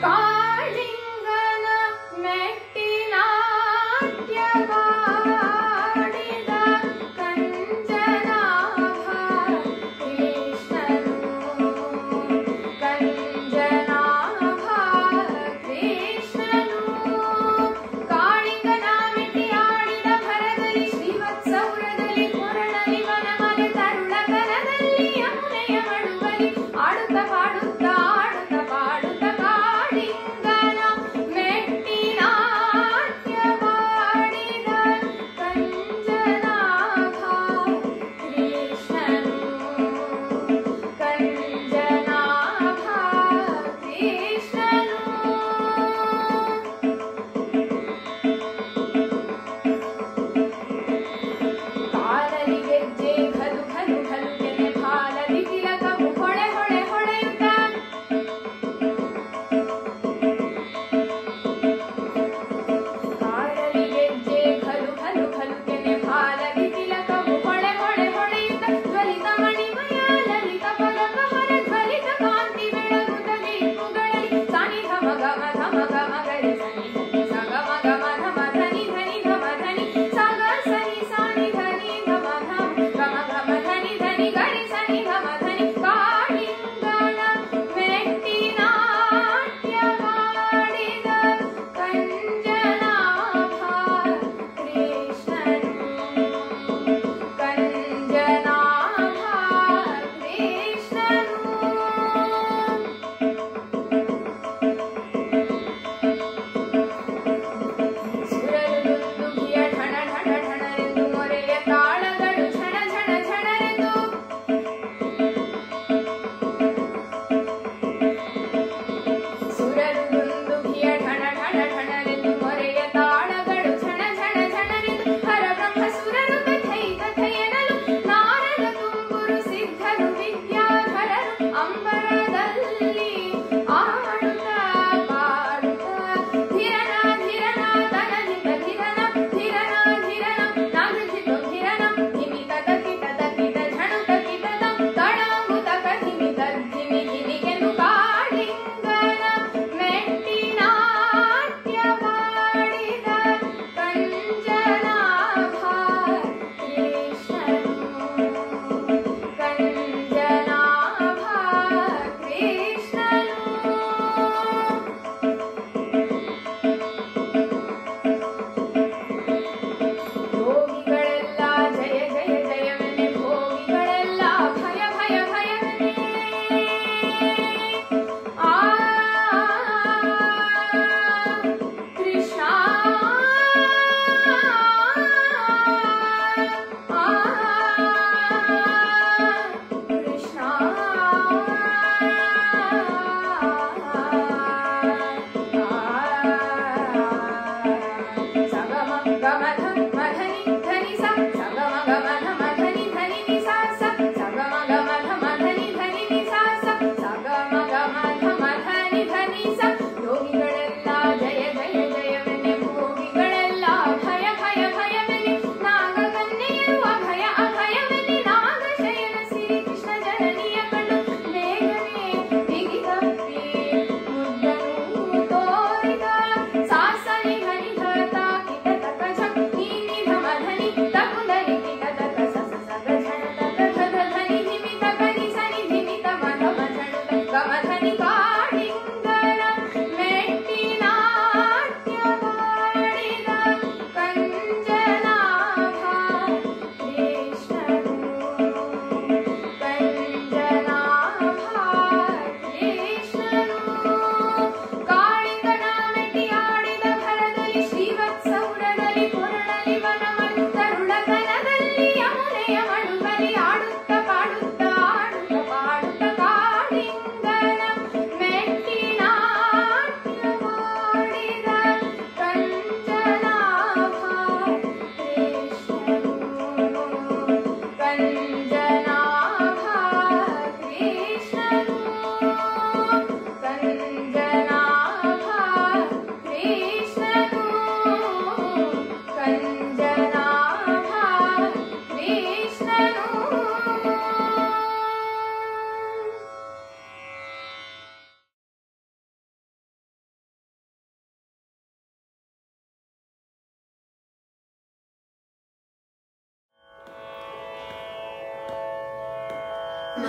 ಕಾಳಿಂಗನ ಮೆಟ್ಟಿನಾಟ್ಯವಾಡಿದ ಕಂಜನಾಭ ಕೃಷ್ಣನು ಕಂಜನಾಭ ಕೃಷ್ಣನು ಕಾಳಿಂಗನ ಮೆಟ್ಟಿಯಾಡಿದ ಭರದಲ್ಲಿ ಶ್ರೀವತ್ಸಪುರದಲ್ಲಿ ಕೊರಳಲಿ ವನಮಲೆ ತರುಳ ಕರದಲ್ಲಿ ಯಮುನೆಯ ಮಡುವಲಿ ಆಡುತ್ತ ಪಾಡುತ್ತ ಆಡುತ್ತ ಪಾಡುತ್ತ ಕಾಳಿಂಗ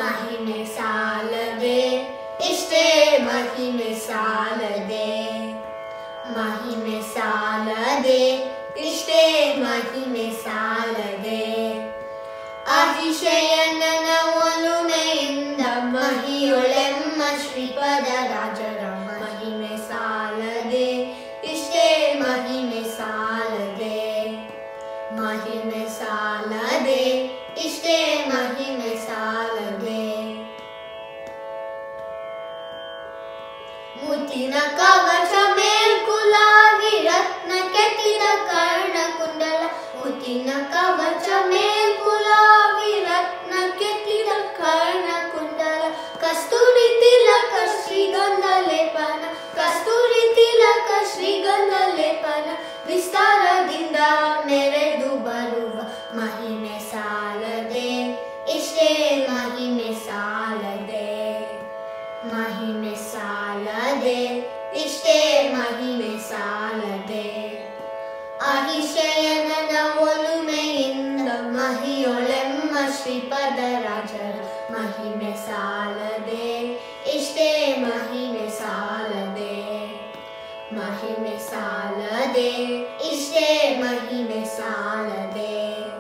ಮಹಿಮೆ ಸಾಲದೆ ಇಷ್ಟೇ ಮಹಿಮೆ ಸಾಲದೆ ಮಹಿಮೆ ಸಾಲದೆ ಇಷ್ಟೇ ಮಹಿಮೆ ಸಾಲದೆ ಅತಿಶಯನನ ಒಲುಮೆಯಿಂದ ಮಹಿಯೊಳೆಮ್ಮ ಶ್ರೀಪದ ರಾಜರ ಮಹಿಮೆ ಸಾಲದೆ ಇಷ್ಟೇ ಮಹಿಮೆ ಸಾಲದೆ ಮಹಿಮೆ ಸಾಲದೆ ಇಷ್ಟೇ ಮಹಿಮೆ ಸಾಲದೆ ಮುತ್ತಿನ ಕವಚ ಮೇಲ್ಕುಲಾಗಿ ರತ್ನ ಕೆತ್ತಿದ ಕರ್ಣ ಕುಂಡಲ ಮುತ್ತಿನ ಕವಚ ಮೇಲ್ಕುಲಾಗಿ ರತ್ನ ಕೆತ್ತಿದ ಕರ್ಣ ಕುಂಡಲ ಕಸ್ತೂರಿ ತಿಲಕ ಶ್ರೀಗಂಧ ಲೇಪನ ಕಸ್ತೂರಿ ತಿಲಕ ಶ್ರೀಗಂಧ ಲೇಪನ ವಿಸ್ತಾರದಿಂದ ನೆರೆದು ಬರುವ ಮಹಿಮೆ ಸಾಲದೆ ಇಷ್ಟೇ ಮಹಿಮೆ ಸಾಲದೆ ಮಹಿಮೆ ಸಾಲದೆ ಇಷ್ಟೇ ಮಹಿಮೆ ಸಾಲದೆ ಅಹಿಶಯನನ ಒಲುಮೆಯಿಂದ ಮಹಿಯೊಳೆಮ್ಮ ಶ್ರೀಪದ ರಾಜರ ಮಹಿಮೆ ಸಾಲದೆ ಇಷ್ಟೇ ಮಹಿಮೆ ಸಾಲದೆ ಮಹಿಮೆ ಸಾಲದೆ ಇಷ್ಟೇ ಮಹಿಮೆ ಸಾಲದೆ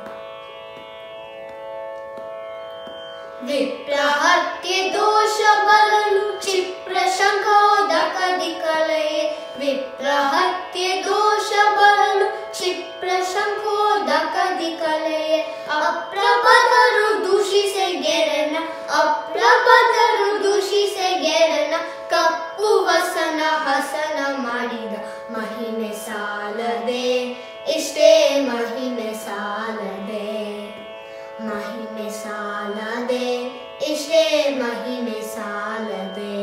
ವಿಪ್ರಹತ್ಯೆ ದೋಷ ಬರಲು ಕ್ಷಿಪ್ರ ಶಂಖೋದಕದಿ ಕಲೆಯೇ ವಿಪ್ರಹತ್ಯೆ ದೋಷ ಬರಲು ಕ್ಷಿಪ್ರ ಶಂಖೋದಕದಿ ಕಲೆಯೇ ಅಪ್ರಬದರು ದೂಷಿಸೆ ಗೆರನ ಅಪ್ರಬದರು ದೂಷಿಸೆ ಗೆರನ ಕಪ್ಪು ವಸನ ಹಸನ ಮಾಡಿದ ಮಹಿಮೆ ಸಾಲದೆ ಇಷ್ಟೇ ಮಹಿಮೆ ಸಾಲದೆ ಮಹಿಮೆ ಸಾಲದೆ ಇಷ್ಟೇ ಮಹಿಮೆ ಸಾಲದೆ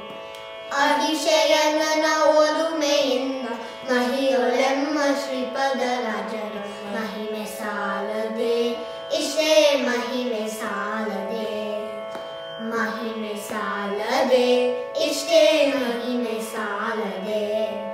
ಅಹಿಶಯನನ ಒಲುಮೆಯಿಂದ ಮಹಿಯೊಳೆಮ್ಮ ಶ್ರೀಪದ ರಾಜರ ಮಹಿಮೆ ಸಾಲದೆ ಇಷ್ಟೇ ಮಹಿಮೆ ಸಾಲದೆ ಮಹಿಮೆ ಸಾಲದೆ ಇಷ್ಟೇ ಮಹಿಮೆ ಸಾಲದೆ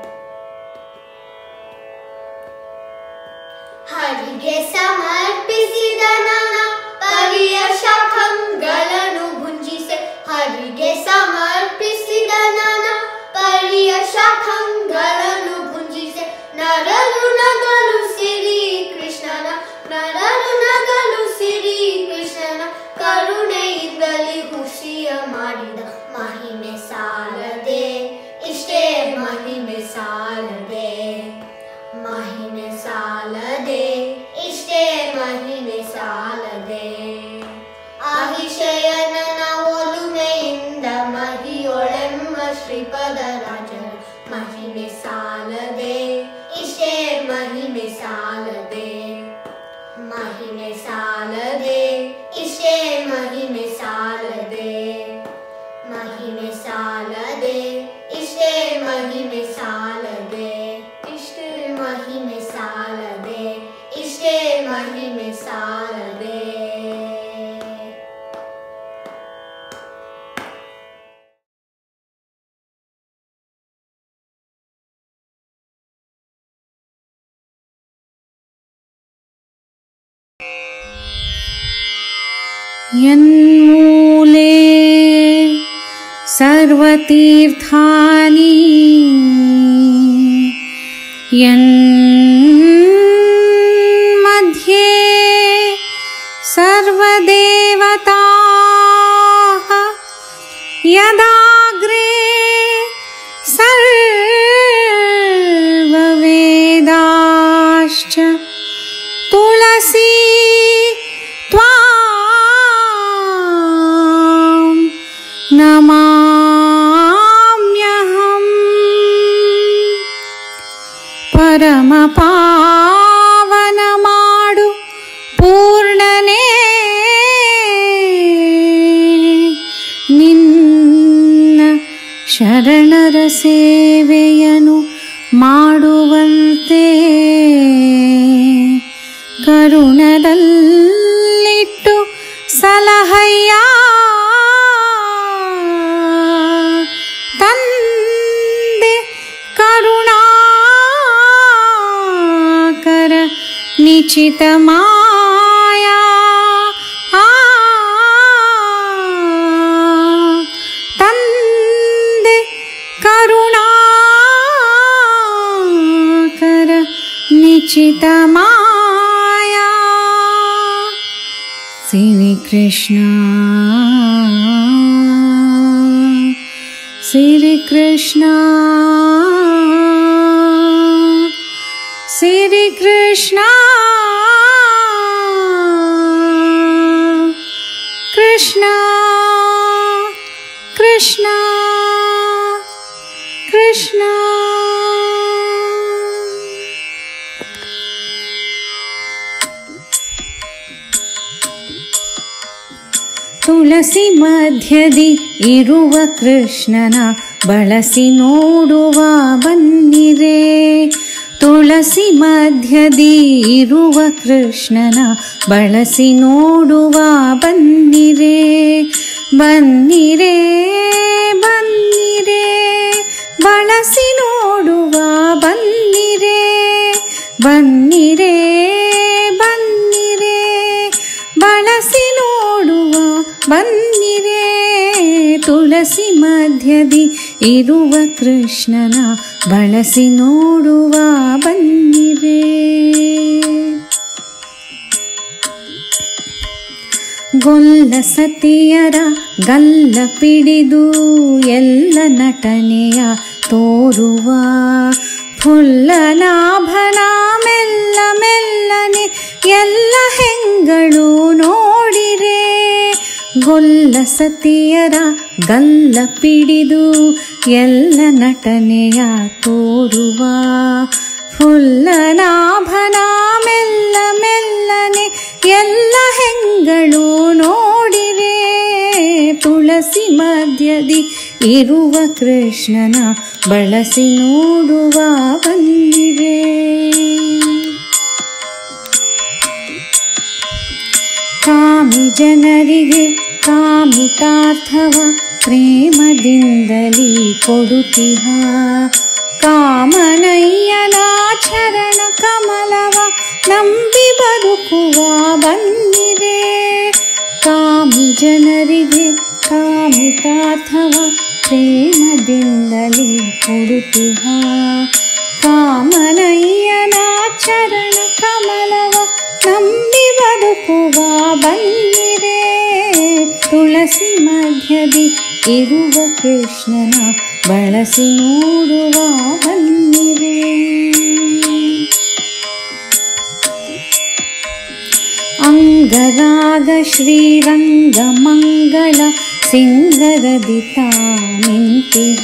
ಹರಿಗೆ ಸಮರ್ಪಿಸಿದ ನನ್ನ ಪರಿಯ ಶಾಖಂಗಳನ್ನು ಭುಂಜಿಸೆ ಹರಿಗೆ ಸಮರ್ಪಿಸಿದ ನನ್ನ ಪರಿಯ ಶಾಖಂಗಳನ್ನು ಭುಂಜಿಸೆ ನರರು ನಗಲು ಸಿರಿ ಕೃಷ್ಣನ ನರರು ನಗಲು ಸಿರಿ ಕೃಷ್ಣನ ಕರುಣೆಯಿಂದಲೇ ಖುಷಿಯ ಮಾಡಿದ ಮಹಿಮೆ ಸಾಲದೆ ಇಷ್ಟೇ ಮಹಿಮೆ ಸಾಲದೆ ಮಹಿಮೆ ಸಾಲದೆ ಇಷ್ಟೇ ಮಹಿಮೆ ಸಾಲದೆ ಅಹಿಶಯನನ ಒಲುಮೆಯಿಂದ ಮಹಿಯೊಳೆಮ್ಮ ಶ್ರೀಪದ ರಾಜರ ಮಹಿಮೆ ಸಾಲದೆ ಇಷ್ಟೇ ಮಹಿಮೆ ಸಾಲದೆ ಮಹಿಮೆ ಸಾಲದೆ ಇಷ್ಟೇ ಮಹಿಮೆ ಸಾಲದೆ ಮಹಿಮೆ ಸಾಲದೆ ಇಷ್ಟೇ ಮಹಿಮೆ ಸಾಲದೆ ಇಷ್ಟೇ ಮಹಿಮೆ ಸಾಲದೆ ಇಷ್ಟೇ ಮಹಿಮೆ ಸಾಲದೆ यन्मूले सर्वतीर्थानि यन्मध्ये सर्वदेवताः यदाग्रे सर्ववेदाश्च तुलसी नमाम्यहम् परम पावन माडु पूर्णने निन्न शरणर सेवेयनु ಮಾಡುವಂತೆ ಕರುಣದಲ್ಲಿಟ್ಟು ಸಲಹಯ್ಯ ತಂದೆ ಕರುಣಾಕರ ನಿಚಿತ ಮಾಯಾ ಕರುಣಾಕರ ನಿಚಿತ ಮಾಯಾ ಶ್ರೀ ಕೃಷ್ಣ ಶ್ರೀ ಕೃಷ್ಣ ಶ್ರೀ ಕೃಷ್ಣ ಕೃಷ್ಣ ಕೃಷ್ಣ ಕೃಷ್ಣ ತುಳಸಿ ಮಧ್ಯದಿ ಇರುವ ಕೃಷ್ಣನ ಬಳಸಿ ನೋಡುವ ಬನ್ನಿರೆ. ತುಳಸಿ ಮಧ್ಯದಿ ಇರುವ ಕೃಷ್ಣನ ಬಳಸಿ ನೋಡುವ ಬನ್ನಿರೆ. ಬನ್ನಿರೆ ಬನ್ನಿರೆ ಬಳಸಿ ನೋಡುವ ಬನ್ನಿರೆ. ಬನ್ನಿರೆ ಬನ್ನಿರೆ ಬಳಸಿ ನೋಡುವ ಬನ್ನಿರೆ. ತುಳಸಿ ಮಧ್ಯದಿ ಇರುವ ಕೃಷ್ಣನ ಬಳಸಿ ನೋಡುವ ಬನ್ನಿರೆ. ಗೊಲ್ಲ ಸತಿಯರ ಗಲ್ಲ ಪಿಡಿದು ಎಲ್ಲ ನಟನೆಯ ತೋರುವ ಫುಲ್ಲನಾಭನ ಮೆಲ್ಲ ಮೆಲ್ಲನೆ ಎಲ್ಲ ಹೆಂಗಳು ನೋಡಿರೆ. ಗೊಲ್ಲ ಸತಿಯರ ಗಲ್ಲ ಪಿಡಿದು ಎಲ್ಲ ನಟನೆಯ ತೋರುವ ಫುಲ್ಲನಾಭನ ಮೆಲ್ಲ ಮೆಲ್ಲನೆ ಎಲ್ಲ ಹೆಂಗಳು ನೋಡಿರೆ. ತುಳಸಿ ಮಧ್ಯದಿ ಇರುವ ಕೃಷ್ಣನ ಬಳಸಿ ನೋಡುವ ಬನ್ನಿರೆ. ಕಾಮಿ ಜನರಿಗೆ ಕಾಮಿತಾರ್ಥವ ಪ್ರೇಮದಿಂದಲೇ ಕೊಡುತ್ತಿಹ. ಕಾಮನಯ್ಯನ ಚರಣ ಕಮಲವ ನಂಬಿ ಬದುಕುವ ಬನ್ನಿರೆ. ಕಾಮಿ ಜನರಿಗೆ ಕಾಮಿತಾರ್ಥವ ಪ್ರೇಮದಿಂದಲೇ ಕೊಡುತ್ತಿಹ. ಕಾಮನಯ್ಯನ ಚರಣ ಕಮಲವ ನಂಬಿ ಬದುಕುವ ಬನ್ನಿರೆ. ತುಳಸಿ ಮಧ್ಯದಿ ಇರುವ ಕೃಷ್ಣನ ಬಳಸಿ ನೋಡುವ ಬನ್ನಿರೆ. ಅಂಗರಾಗ ಶ್ರೀರಂಗ ಮಂಗಳ ಸಿಂಗರದಿತ ನಿಂತಿಹ.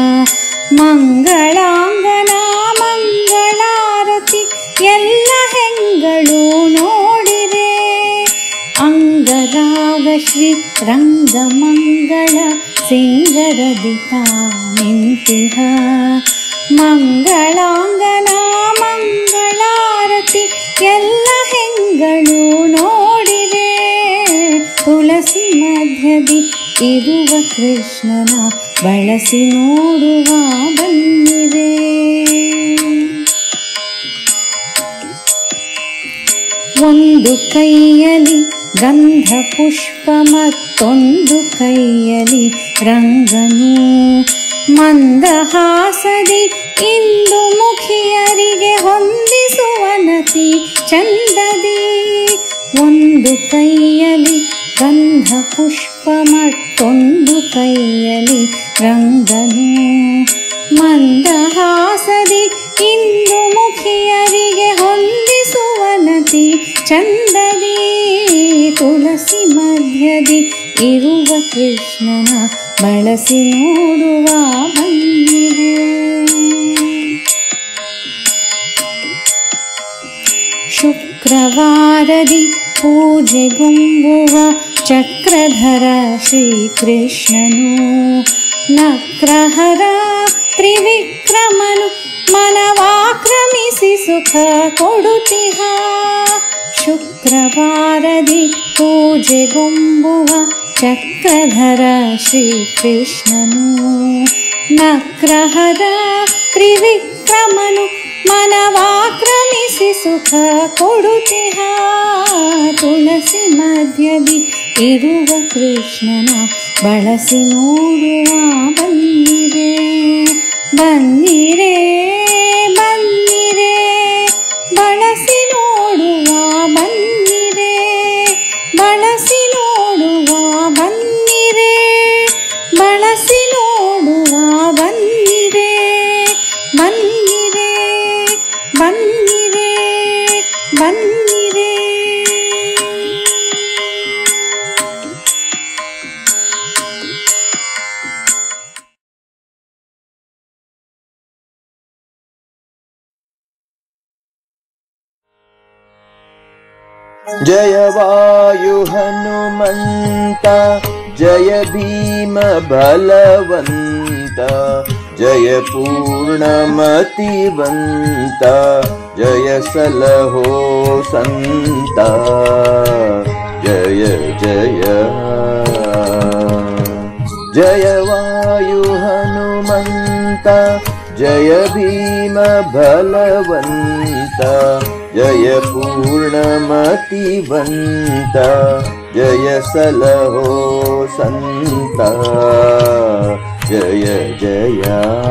ಮಂಗಳಾಂಗನ ಮಂಗಳಾರತಿ ಎಲ್ಲ ಹೆಂಗಳು ನೋಡಿರೆ. ಅಂಗರಾಗ ಶ್ರೀ ರಂಗ ಮಂಗಳ ಸಿಂಗರದಿತ ನಿಂತಿಹ. ಮಂಗಳಾಂಗನ ಮಂಗಳಾರತಿ ಎಲ್ಲ ಹೆಂಗಳು ನೋಡಿರೆ. ತುಳಸಿ ಮಧ್ಯದಿ ಇರುವ ಕೃಷ್ಣನ ಬಳಸಿ ನೋಡುವ ಬನ್ನಿರೆ. ಒಂದು ಕೈಯಲ್ಲಿ ಗಂಧ ಪುಷ್ಪ ಮತ್ತೊಂದು ಕೈಯಲ್ಲಿ ರಂಗನು. ಮಂದಹಾಸದಿ ಇಂದು ಮುಖಿಯರಿಗೆ ಹೊಂದಿಸುವನತಿ ಚಂದದಿ. ಒಂದು ಕೈಯಲ್ಲಿ ಗಂಧ ಪುಷ್ಪ ಮತ್ತೊಂದು ಕೈಯಲ್ಲಿ ರಂಗನು. ಮಂದಹಾಸದಿ ಇಂದು ಮುಖಿಯರಿಗೆ ಹೊಂದಿಸುವನತಿ ಚಂದದಿ. ತುಳಸಿ ಮಧ್ಯದಿ ಇರುವ ಕೃಷ್ಣನ ಬಳಸಿ ನೋಡುವ ಬನ್ನಿರೆ. ಶುಕ್ರವಾರದಿ ಪೂಜೆಗುಂಬುವ ಚಕ್ರಧರ ಶ್ರೀಕೃಷ್ಣನು. ನಕ್ರಹರ ತ್ರಿವಿಕ್ರಮನು ಮನವಾಕ್ರಮಿಸಿ ಸುಖ ಕೊಡುತ್ತಿಹ. ಶುಕ್ರವಾರದಿ ಪೂಜೆಗುಂಬುವ ಚಕ್ರಧರ ಶ್ರೀಕೃಷ್ಣನು. ನಕ್ರಹರ ತ್ರಿವಿಕ್ರಮನು ಮನವಾಕ್ರಮಿಸಿ ಸುಖ ಕೊಡುತ್ತಿಹ. ತುಳಸಿ ಮಧ್ಯದಿ ಇರುವ ಕೃಷ್ಣನ ಬಳಸಿ ನೋಡುವ ಬನ್ನಿರೆ. ಬನ್ನಿರೆ ಬನ್ನಿರೆ ಬಳಸಿ ನೋಡುವ ಬನ್ನಿರೆ ಬಳಸಿ ನೋಡುವ ಬನ್ನಿರೆ ಬಳಸಿ ನೋಡುವ ಬನ್ನಿರೆ ಬನ್ನಿರೆ ಬನ್ನಿರೆ ಬನ್ನಿರೆ जय वायु हनुमंत जय भीम बलवंत जय पूर्णमतिवंत जय सलहो संत जय जय जय वायु हनुमंत जय भीम बलवंत जय पूर्णमतिवंत जय सलहो संत जय जय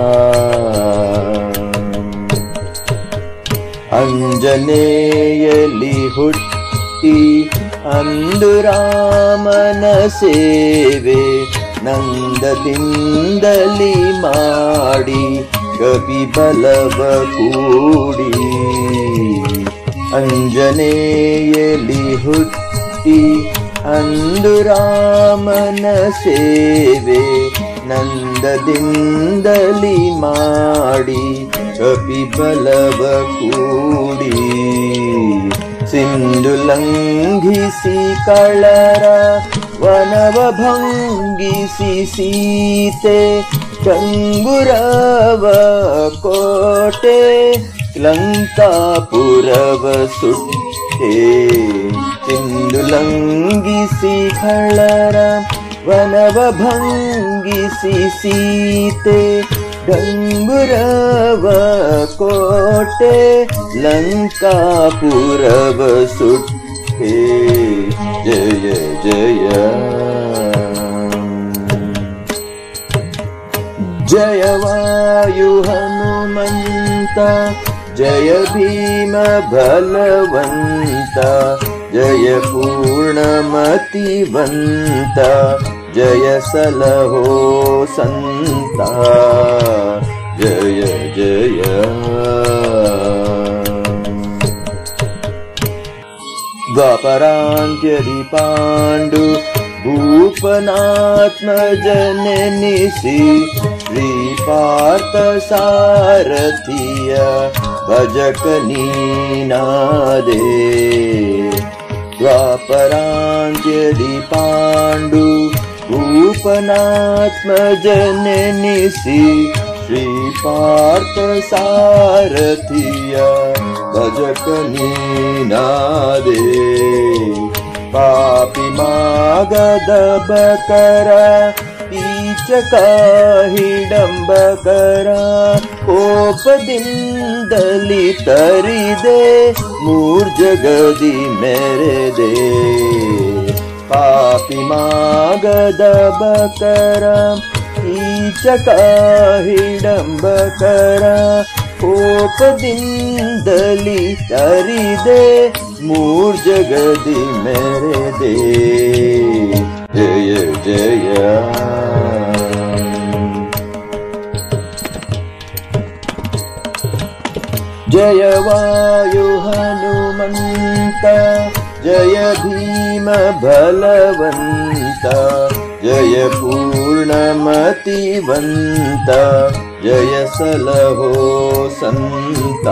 अंजनेयली हुट्टी अंदु रामन सेवे ನಂದದಿಂದಲಿ ಮಾಡಿ ಕಪಿ ಬಲವ ಕೂಡಿ ಅಂಜನೇಯಲಿ ಹುಟ್ಟಿ ಅಂದು ರಾಮನ ಸೇವೆ ನಂದದಿಂದಲಿ ಮಾಡಿ ಕಪಿ ಬಲವ ಕೂಡಿ ಸಿಂಧು ಲಂಘಿಸಿ ಕಳರ ವನವ ಭಂಗಿಸಿ ಸೀತೆ ಗಂಗುರವ ಕೋಟೆ ಲಂಕಾಪುರವ ಸುಟ್ಟೆ ಸಿಂಧು ಲಂಘಿಸಿ ಕಳರ ವನವ ಭಂಗಿಸಿ ಸೀತೆ ಗಂಗುರವ ಕೋಟೆ ಲಂಕಾಪುರವ ಸುಟ್ಟೆ ಜಯ ಜಯ जय वायु हनुमंत जय भीम बलवंत जय पूर्णमतिवंत जय सलहो संत जय जय द्वापरान्त्यदि पाण्डु भूपनात्मजननिसि श्रीपार्थ सारथिय भजक नीनादे द्वापरान्त्यदि पाण्डु भूपनात्मजननिसि श्रीपार्थ सारथिय भजक नीनादे पापी मागध बकर कीचक हिडंबकर कोपದಿಂದಲಿ ತರಿದೆ ಮೂರ್ಜಗದಿ ಮೆರೆದೆ ಪಾಪಿ ಮಾಗಧ ಬಕರ ಕೀಚಕ ಹಿಡಂಬಕರ ಕೋಪದಿಂದಲಿ ತರಿದೆ ಮೂರ್ಜಗದಿ ಮೆರೆದೆ ಜಯ ಜಯ जय वायु हनुमंत जय भीम बलवंत जय पूर्णमतिवंत जय सलहो संत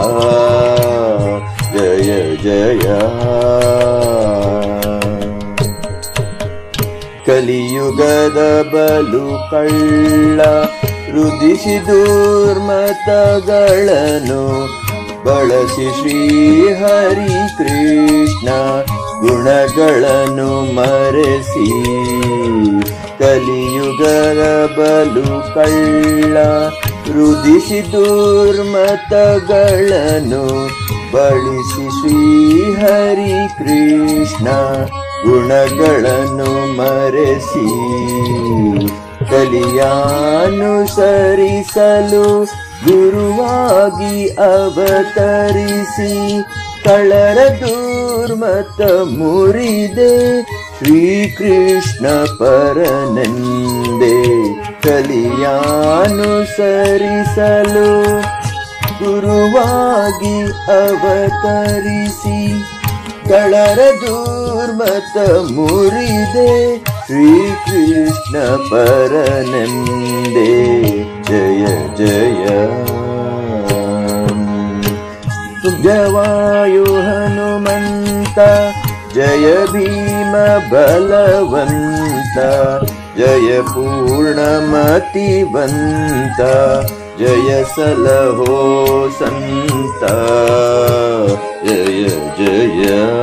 जय जय कलियुगद बलु कಳ್ಳ ರುದಿಸಿ ದುರ್ಮತಗಳನ್ನು ಬಳಸಿ ಶ್ರೀ ಹರಿ ಕೃಷ್ಣ ಗುಣಗಳನ್ನು ಮರೆಸಿ ಕಲಿಯುಗದ ಬಲು ಕಳ್ಳ ರುದಿಸಿ ದುರ್ಮತಗಳನ್ನು ಬಳಸಿ ಶ್ರೀ ಹರಿ ಕೃಷ್ಣ ಗುಣಗಳನ್ನು ಮರೆಸಿ ಕಲಿಯಾನುಸರಿಸಲು ಗುರುವಾಗಿ ಅವತರಿಸಿ ಕಳ್ಳರ ದುರ್ಮತ ಮುರಿದೆ ಶ್ರೀಕೃಷ್ಣ ಪರನೆಂದೆ ಕಲಿಯಾನುಸರಿಸಲು ಗುರುವಾಗಿ ಅವತರಿಸಿ ಕಳ್ಳರ ದುರ್ಮತ ಮುರಿದೆ ಶ್ರೀಕೃಷ್ಣ ಪರನೆಂದೆ ಜಯ ಜಯ ಜವಾಯು ಹನುಮಂತ ಜಯ ಭೀಮ ಬಲವಂತ ಜಯ ಪೂರ್ಣಮತಿವಂತ ಜಯ ಸಲಹೋ ಸಂತ ಜಯ ಜಯ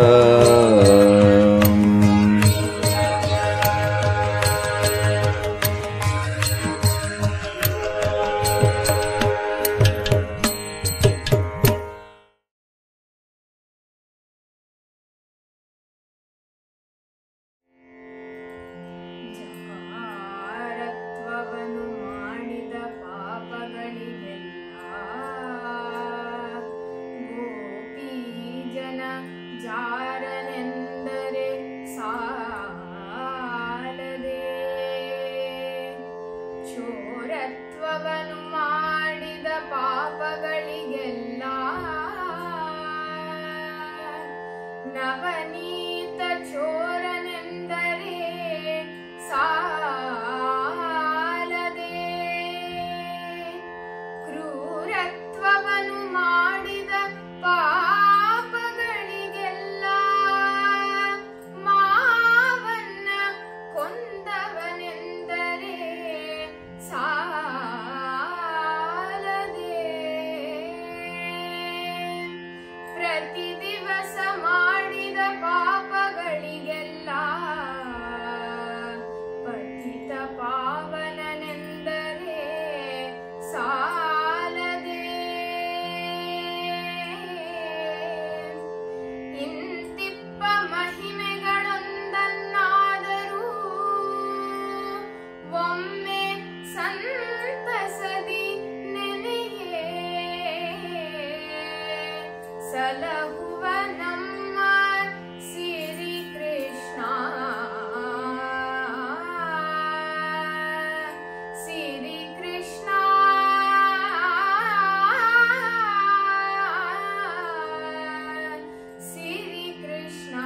ಜಾರತ್ವವನ್ನು ಮಾಡಿದ ಪಾಪಗಳಿಗೆಲ್ಲ ಗೋಪಿ ಜನ ಜಾರನೆಂದರೆ ಸಾಲದೆ ಚೋರತ್ವವನ್ನು ಮಾಡಿದ ಪಾಪಗಳಿಗೆಲ್ಲ ನವನೀತ ಚೋರನೆಂದರೆ ಸಾಲದೆ ಕ್ರೂರತ್ವವನ್ನು ಮಾಡಿದ ಪಾಪಗಳಿಗೆಲ್ಲ ಮಾವನ್ನ ಕೊಂದವನೆಂದರೆ ಸಾಲದೆ ಪ್ರತಿ ದಿವಸ ಮಾಡಿದ ಪಾಪಗಳಿಗೆಲ್ಲ ಪತಿತ ಪಾವನನೆಂದರೆ ಸಾಲದೆ ಇಂತಿಪ್ಪ ಮಹಿಮೆಗಳೊಂದನ್ನಾದರೂ ಒಮ್ಮೆ ಸಂತಸದಿ ನೆನೆಯೇ ಸಲಹುವ ನಮ್ಮ ಸಿರಿ ಕೃಷ್ಣ ಸಿರಿ ಕೃಷ್ಣ ಸಿರಿ ಕೃಷ್ಣ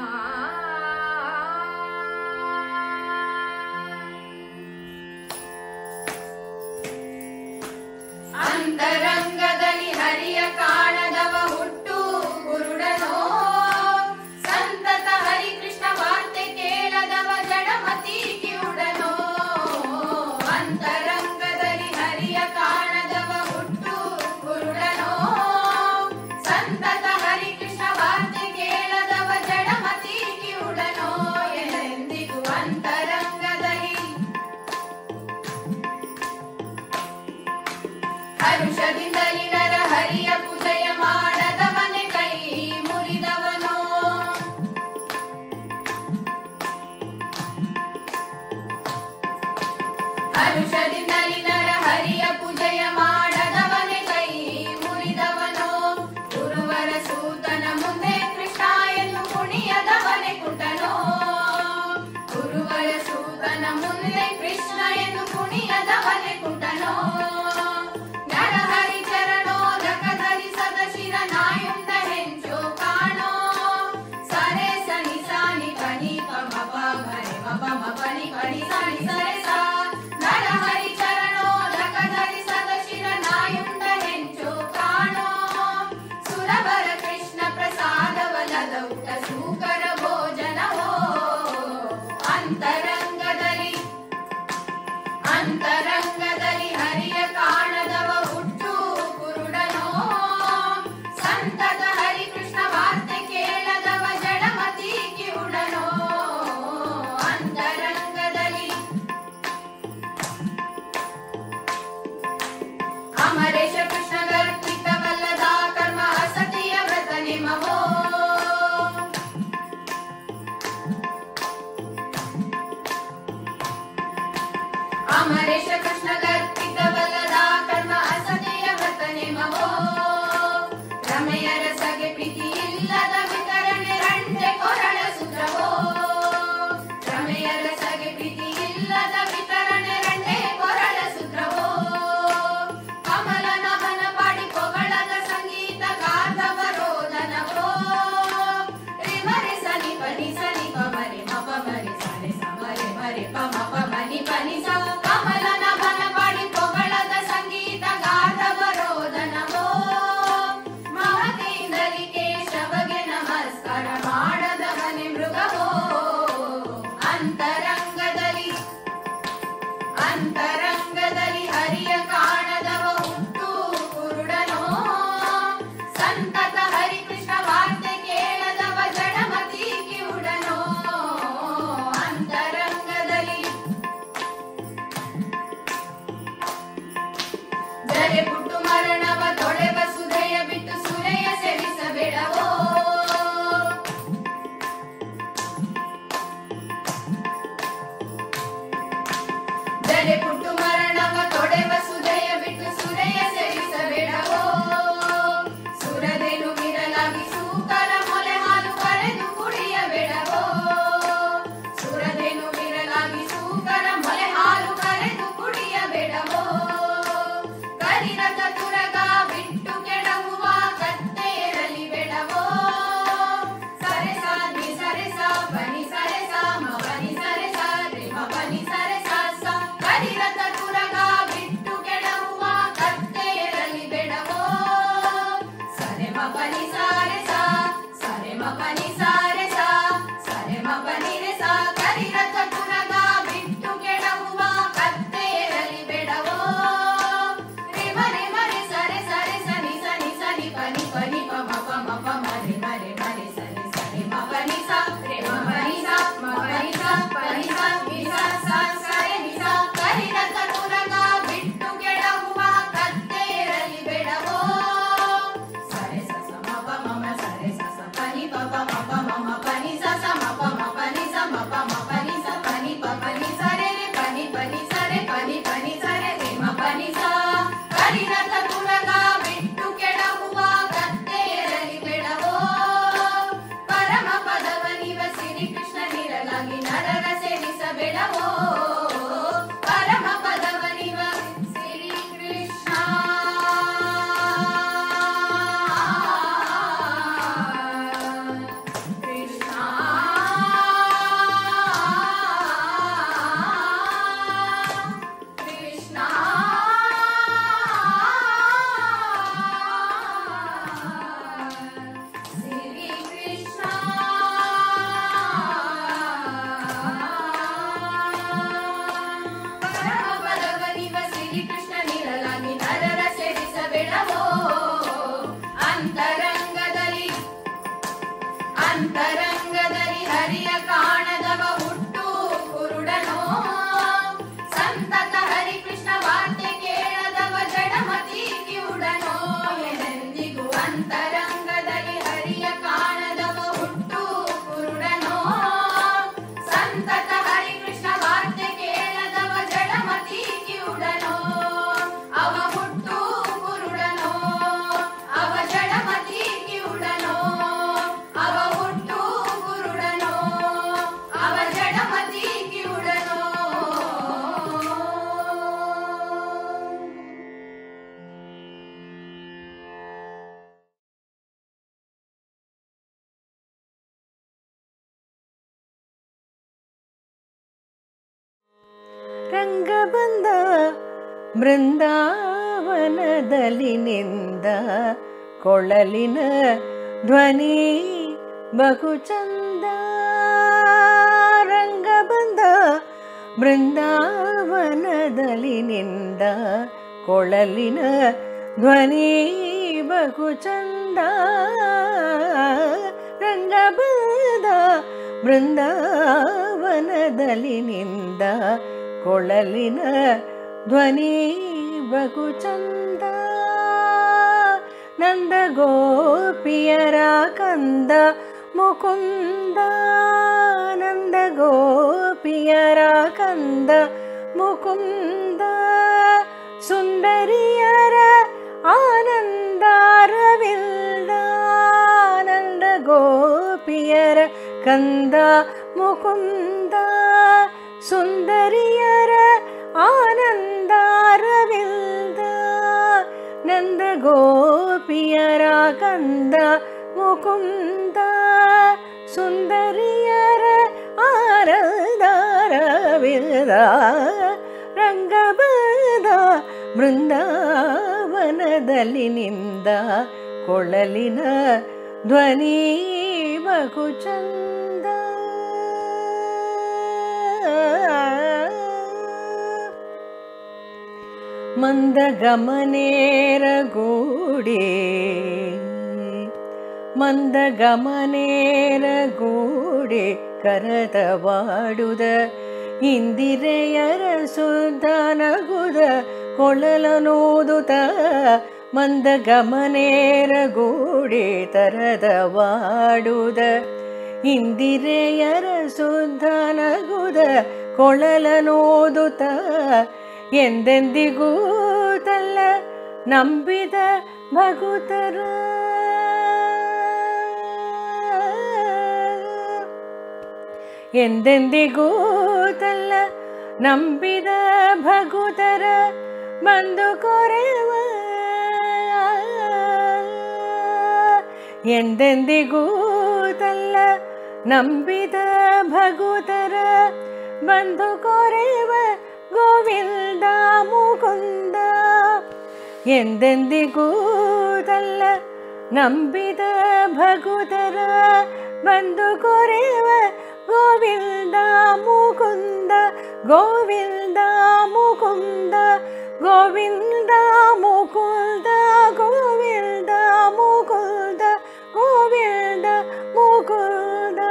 ಅಂತರಂಗದಲ್ಲಿ ಹರಿಯ ಕಾಣದವ ಹುಟ್ಟು ಕುರುಡನೋ ಸಂತತ ಹರಿಕೃಷ್ಣ ವಾರ್ತೆ ಕೇಳದವ ಜಡಮತಿ ಕಿವುಡನೋ ಅಂತರಂಗದಲ್ಲಿ ಹರಿಯ ಕಾಣದವ ಹುಟ್ಟು ಕುರುಡನೋ ಸಂತತ ಹರಿಕೃಷ್ಣ ವಾರ್ತೆ ಕೇಳದವ ಜಡಮತಿ ಕಿವುಡನೋ ಎಂದೆಂದಿಗೂ ಅಂತರಂಗದಲ್ಲಿ ಹರುಷದಿಂದಲಿ ನರ ಹರಿಯ ಪೂಜೆಯ ಮಾಡದವನೇ ಕೈ ಮುರಿದವನೋ ಹರುಷದಿಂದಲಿ ನರ ಹರಿಯ ಪೂಜೆಯ ಮಾಡದವನೇ ಕೈ ಮುರಿದವನೋ ಗುರುವರ ಸೂತನ ಮುಂದೆ ಕೃಷ್ಣ ಎಂದು ಕುಣಿಯದವನೇ ಕುಂಟನೋ ಗುರುವರ ಸೂತನ ಮುಂದೆ ಕೃಷ್ಣ ಎಂದು ಕುಣಿಯದವನೇ ಕುಂಟನೋ ನರಹರಿ ಚರಣೋ ಕರಿರಥ ತುರಗ ಬಿಟ್ಟು ಕೆಡಹುವ ಕತ್ತೆಯರಲ್ಲಿ ಬೆಳವೋ ಸರೆ ಸಾ ನಿ ಸರೆ ಸಾ ಬನಿ ಸರೆ ಸಾ ಮ ಬನಿ ಸರೆ ಸಾ ರೆ ಮ ಬನಿ ಸರೆ ಸಾ ಸ ಕರಿರಥ ತುರಗ ಬಿಟ್ಟು ಕೆಡಹುವ ಕತ್ತೆಯರಲ್ಲಿ ಬೆಳವೋ ಸರೆ ಮ ಬನಿ ಸಾರೆ ಸಾ ಸರೆ ಮ ಬನಿ ಸಾರೆ ಸಾ ಸರೆ ಮ ಬನಿ ರೆ ಸಾ ಕರಿರಥ ತುರಗ ಬಿಟ್ಟು ಕೆಡಹುವ ಕತ್ತೆಯರಲ್ಲಿ ಬೆಳವೋ ರೆ ಮ ರೆ ಸರೆ ಸರೆ ಸನಿ ಸನಿ ಸನಿ ಪನಿ ಪನಿ ಪ ಮ ಪ ಮ ಪ ಮ ರೆ ಸರೆ ಸರೆ ಮ ಪನಿ ಸಾ ರೆ ಮ ಪನಿ ಸಾ ಮ ಪನಿ ಸಾ ಪನಿ ಸಾ ನಿ ಸಾ ಸಾ ಸರೆ ನಿ ಸಾ ಕರಿರಥ ತುರಗ ಬಿಟ್ಟು ಕೆಡಹುವ ಕತ್ತೆಯರಲ್ಲಿ ಬೆಳವೋ ಸರೆ ಸ ಸ ಮ ಪ ಮ ಮ ಸರೆ ಸ ಸ ಪನಿ ಪ ಪ ಮ ಪ ಮ ಮ ಪನಿ ಸ ಸ ಮ ಪ ಮ ಪನಿ ಸ ಮ ಪ ಮ ಪನಿ ಸ ಪನಿ ಪ ಪನಿ ಸರೆ ರೆ ಪನಿ ಪನಿ ಸರೆ ಪನಿ ಪನಿ ಸರೆ ರೆ ಮ ಪನಿ ಸಾ ಕರಿರಥ ತುರಗ ಬಿಟ್ಟು ಕೆಡಹುವ ಕತ್ತೆಯರಲ್ಲಿ ಬೆಳವೋ ಪರಮ ಪದವನಿವ ಸಿರಿ ಕೃಷ್ಣ ನಿರಲಾಗಿ ನರರ ಸೇವಿಸಬೇಡವೋ ಪರಮ ಪದವನಿವ ಸಿರಿ ಕೃಷ್ಣ ಕೃಷ್ಣ ಕೃಷ್ಣ ಸಿರಿ ಕೃಷ್ಣ ಪರಮ ಪದವನಿವ ಸಿರಿ ಕೃಷ್ಣ ನಿರಲಾಗಿ ನರರ ಸೇವಿಸಬೇಡವೋ ಅಂತರಂಗದಲ್ಲಿ ಅಂತರಂಗದಲ್ಲಿ ಹರಿಯ ಕಾಣದವ ಹುಟ್ಟು ಕುರುಡನೋ ಸಂತತ ಹರಿ ಕೃಷ್ಣ ವಾರ್ತೆ ಕೇಳದವ ಜಡಮತಿ ಕಿವುಡನೋ ಎನೆಂದಿಗೂ ಅಂತರಂಗದಲ್ಲಿ ಹರಿಯ ಕಾಣದವ ಹುಟ್ಟು ಕುರುಡನೋ ಸಂತತ ಹರಿ ಕೃಷ್ಣ ವಾರ್ತೆ ಕೇಳದವ ಜಡಮತಿ ಕಿವುಡನೋ ಅವ ಹುಟ್ಟು ಕುರುಡನೋ ಅವ ಜಡಮತಿ ಕಿವುಡನೋ ಅವ ಹುಟ್ಟು ಕುರುಡನೋ ಅವ ಜಡಮತಿ ಕಿವುಡನೋ ರಂಗ ಬಂದ ಬೃಂದಾವನದಲ್ಲಿ ನಿಂದ ಕೊಳಲಿನ ಧ್ವನಿ ಬಹು ಚಂದ ರಂಗ ಬಂದ ಬೃಂದಾವನದಲ್ಲಿ ನಿಂದ ಕೊಳಲಿನ ಧ್ವನಿ ಬಹು ಚಂದ ರಂಗ ಬಂದ ಬೃಂದಾವನದಲ್ಲಿ ನಿಂದ ಕೊಳಲಿನ ಧ್ವನಿ ಬಹು ಚಂದ ನಂದ ಗೋಪಿಯರ ಕಂದ ಮುಕುಂದ ನಂದ ಗೋಪಿಯರ ಕಂದ ಮುಕುಂದ ಸುಂದರಿಯರ ಆನಂದಾರವಿಲ್ದ ನಂದ ಗೋಪಿಯರ ಕಂದ ಮುಕುಂದ ಸುಂದರಿಯರ ಆನಂದಾರವಿಲ್ದ ನಂದ ಗೋಪಿಯರ ಕಂದ ಮುಕುಂದ ಸುಂದರಿಯರ ಆನಂದಾರವಿಲ್ದ ರಂಗಬದ ಬೃಂದಾವನದಲ್ಲಿ ನಿಂದ ಕೊಳಲಿನ ಧ್ವನಿ ಬಹು ಚಂದ ಮಂದಗಮನೇರ ಗೂಡಿ ಮಂದಗಮನೇರ ಗೂಡಿ ಕರತವಾಡುದ ಇಂದಿರೆಯರ ಸುದ್ದ ನಗುದ ಕೊಳಲನೋದುತ ಮಂದಗಮನೇರ ಗೂಡಿ ತರದವಾಡುದ ಇಂದಿರೆಯರ ಸುದ್ದ ನಗುದ ಕೊಳಲನೋದುತ ಎಂದೆಂದಿಗೂ ತಲ್ಲ ನಂಬಿದ ಭಗುತರ ಎಂದೆಂದಿಗೂ ತಲ್ಲ ನಂಬಿದ ಭಗುತರ ಬಂದು ಕೊರೆವ ಎಂದೆಂದಿಗೂ ತಲ್ಲ ನಂಬಿದ ಭಗುತರ ಬಂದು ಕೊರೆವ ಗೋವಿಂದ ಮುಕುಂದ ಎಂದೆಂದಿಗೂ ತಲ್ಲ ನಂಬಿದ ಭಗುತರ ಬಂದು ಕೊರೆವ ಗೋವಿಂದ ಮುಕುಂದ ಗೋವಿಂದ ಮುಕುಂದ ಗೋವಿಂದ ಮುಕುಂದ ಗೋವಿಂದ ಮುಕುಂದ ಗೋವಿಂದ ಮುಕುಂದ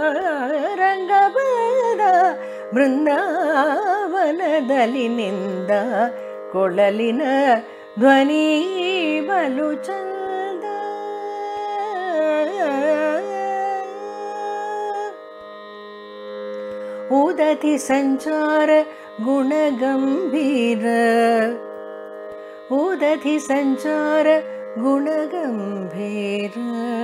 ರಂಗಬದ ಬೃಂದಾವನದಲ್ಲಿ ನಿಂದ ಕೊಳಲಿನ ಧ್ವನಿ ಬಲು ಚಂದ ಉದತಿ ಸಂಚಾರ ಗುಣಗಂಭೀರ ಉದತಿ ಸಂಚಾರ ಗುಣಗಂಭೀರ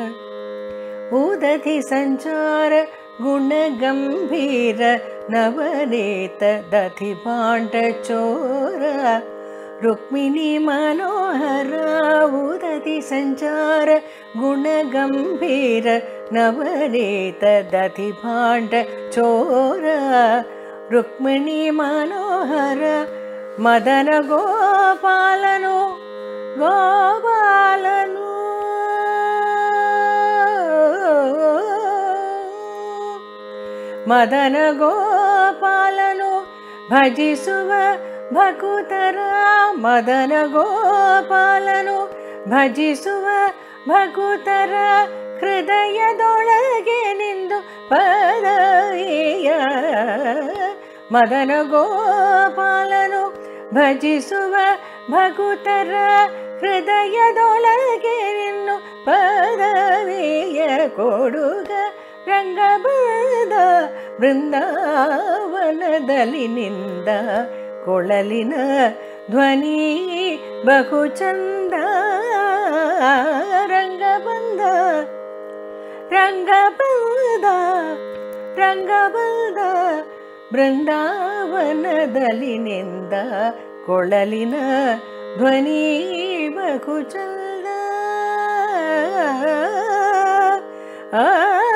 ಉದತಿ ಸಂಚಾರ ಗುಣಗಂಭೀರ ನವನೇತ ದಧಿ ಭಾಂಡ ಚೋರ ರುಕ್ಮಿಣಿ ಮನೋಹರ ಉದತಿ ಸಂಚಾರ ಗುಣಗಂಭೀರ ನವನೇತ ದಧಿ ಭಾಂಡ ಚೋರ ರುಕ್ಮಿಣಿ ಮನೋಹರ ಮದನ ಗೋಪಾಲನು ಗೋಪಾಲನು ಮದನ ಗೋಪಾಲನು ಭಜಿಸುವ ಭಕುತರ ಮದನ ಗೋಪಾಲನು ಭಜಿಸುವ ಭಕುತರ ಹೃದಯದೊಳಗೆ ನಿಂದು ಪದವಿಯ ಮದನ ಗೋಪಾಲನು ಭಜಿಸುವ ಭಕುತರ ಹೃದಯದೊಳಗೆ ನಿನ್ನು ಪದವಿಯ ಕೊಡುಗ ರಂಗಬದ ಬೃಂದಾವನದಲ್ಲಿ ನಿಂದ ಕೊಳಲಿನ ಧ್ವನಿ ಬಹು ಚಂದ ರಂಗಬಂದ ರಂಗಬಂದ ರಂಗಬಂದ ಬೃಂದಾವನದಲ್ಲಿ ನಿಂದ ಕೊಳಲಿನ ಧ್ವನಿ ಬಹು ಚಂದ